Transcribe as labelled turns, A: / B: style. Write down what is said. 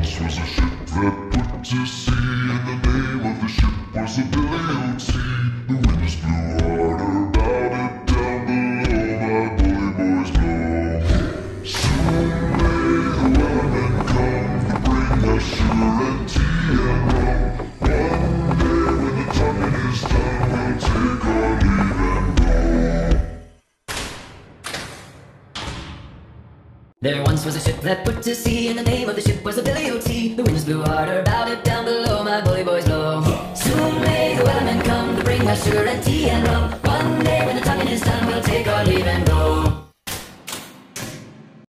A: once was a ship that put to sea, and the name of the ship was the Billy-O-T. The winds blew harder about it down below, my bully boys blow. Soon may the weathermen come to bring us sugar and tea and rum. One day when the tonguing is done, we'll take our leave and go.
B: There once was a ship that put to sea, and the name of the ship was the Billy-O-T. The winds blew harder about it down below, my bully boys blow. Soon may the weathermen come to bring us sugar and tea and rum. One day when the tonguing is done, we'll take our leave and go.